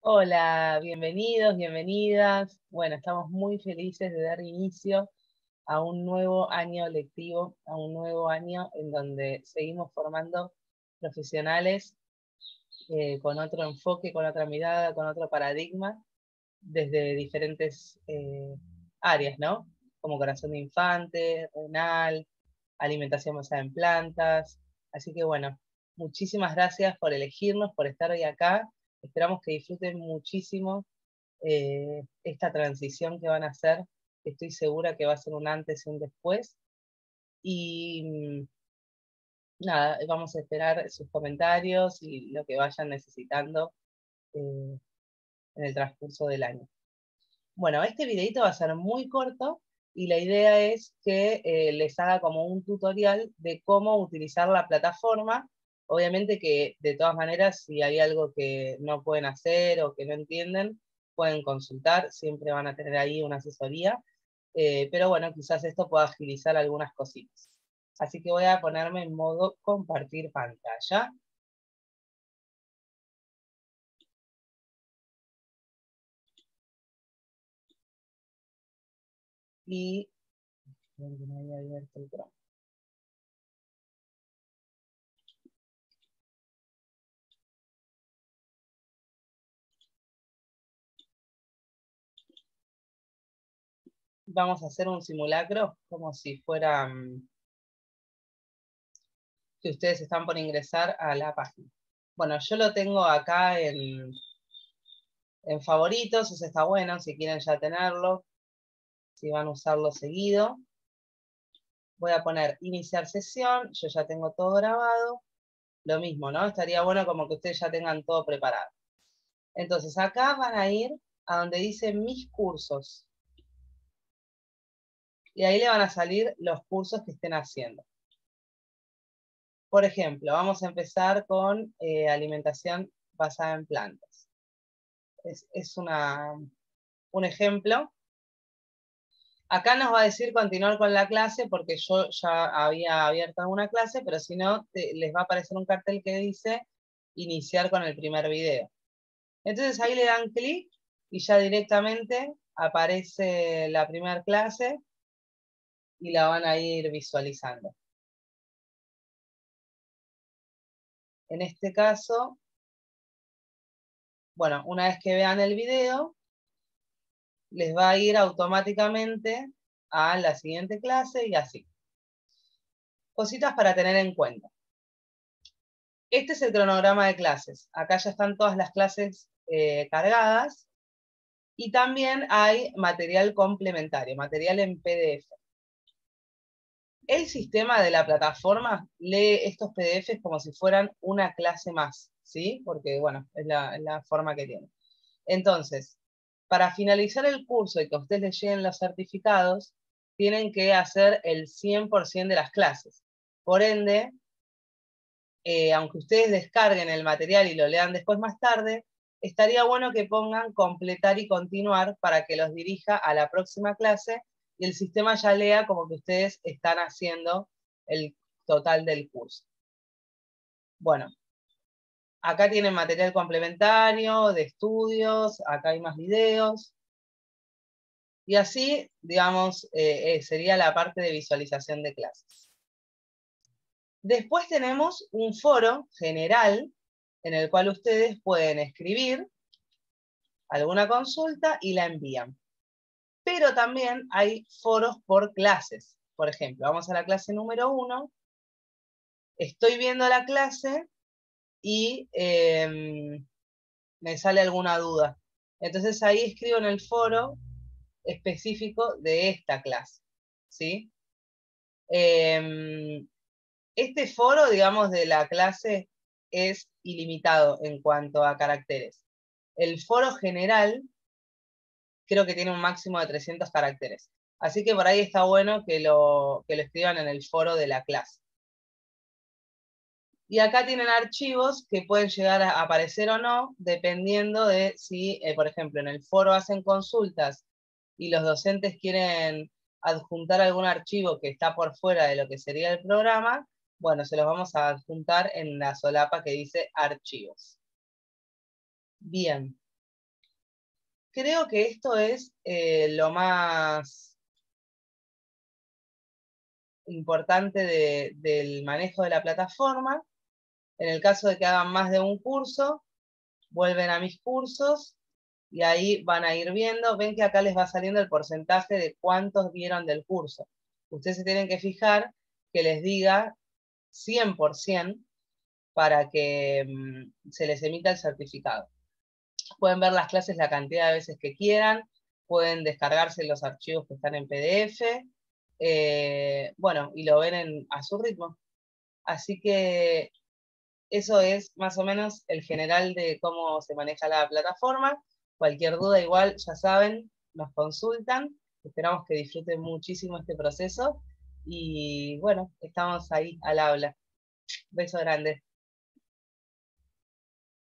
Hola, bienvenidos, bienvenidas. Bueno, estamos muy felices de dar inicio a un nuevo año lectivo, a un nuevo año en donde seguimos formando profesionales con otro enfoque, con otra mirada, con otro paradigma, desde diferentes áreas, ¿no? Como corazón de infante, renal, alimentación basada en plantas. Así que bueno, muchísimas gracias por elegirnos, por estar hoy acá. Esperamos que disfruten muchísimo esta transición que van a hacer. Estoy segura que va a ser un antes y un después. Y nada, vamos a esperar sus comentarios y lo que vayan necesitando en el transcurso del año. Bueno, este videito va a ser muy corto y la idea es que les haga como un tutorial de cómo utilizar la plataforma. Obviamente que de todas maneras, si hay algo que no pueden hacer o que no entienden, pueden consultar, siempre van a tener ahí una asesoría. Pero bueno, quizás esto pueda agilizar algunas cositas. Así que voy a ponerme en modo compartir pantalla. Y creo que no había abierto el Chrome. Vamos a hacer un simulacro como si fuera que ustedes están por ingresar a la página. Bueno, yo lo tengo acá en favoritos, eso está bueno, si quieren ya tenerlo, si van a usarlo seguido. Voy a poner iniciar sesión, yo ya tengo todo grabado. Lo mismo, ¿no? Estaría bueno como que ustedes ya tengan todo preparado. Entonces acá van a ir a donde dice mis cursos. Y ahí le van a salir los cursos que estén haciendo. Por ejemplo, vamos a empezar con alimentación basada en plantas. Es un ejemplo. Acá nos va a decir continuar con la clase porque yo ya había abierto una clase, pero si no, les va a aparecer un cartel que dice iniciar con el primer video. Entonces ahí le dan clic y ya directamente aparece la primera clase y la van a ir visualizando. En este caso, bueno, una vez que vean el video, les va a ir automáticamente a la siguiente clase y así. Cositas para tener en cuenta. Este es el cronograma de clases. Acá ya están todas las clases cargadas y también hay material complementario, material en PDF. El sistema de la plataforma lee estos PDFs como si fueran una clase más, ¿sí? Porque, bueno, es la forma que tiene. Entonces, para finalizar el curso y que a ustedes les lleguen los certificados, tienen que hacer el 100% de las clases. Por ende, aunque ustedes descarguen el material y lo lean después más tarde, estaría bueno que pongan completar y continuar para que los dirija a la próxima clase y el sistema ya lea como que ustedes están haciendo el total del curso. Bueno, acá tienen material complementario de estudios, acá hay más videos. Y así, digamos, sería la parte de visualización de clases. Después tenemos un foro general en el cual ustedes pueden escribir alguna consulta y la envían. Pero también hay foros por clases. Por ejemplo, vamos a la clase número 1, estoy viendo la clase y me sale alguna duda. Entonces ahí escribo en el foro específico de esta clase, ¿sí? Este foro, digamos, de la clase es ilimitado en cuanto a caracteres. El foro general creo que tiene un máximo de 300 caracteres. Así que por ahí está bueno que lo escriban en el foro de la clase. Y acá tienen archivos que pueden llegar a aparecer o no, dependiendo de si, por ejemplo, en el foro hacen consultas y los docentes quieren adjuntar algún archivo que está por fuera de lo que sería el programa, bueno, se los vamos a adjuntar en la solapa que dice archivos. Bien. creo que esto es lo más importante del manejo de la plataforma. En el caso de que hagan más de un curso, vuelven a mis cursos y ahí van a ir viendo. Ven que acá les va saliendo el porcentaje de cuántos vieron del curso. Ustedes se tienen que fijar que les diga 100% para que se les emita el certificado. Pueden ver las clases la cantidad de veces que quieran, pueden descargarse los archivos que están en PDF, bueno, y lo ven a su ritmo. Así que eso es más o menos el general de cómo se maneja la plataforma. Cualquier duda igual, ya saben, nos consultan. Esperamos que disfruten muchísimo este proceso. Y bueno, estamos ahí al habla. Beso grande.